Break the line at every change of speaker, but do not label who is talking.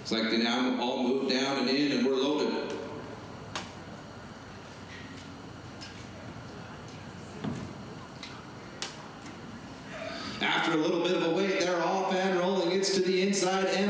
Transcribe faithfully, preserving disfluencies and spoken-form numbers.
It's like they now all moved down and in, and we're loaded. After a little bit of a wait, they're off and rolling. It's to the inside end.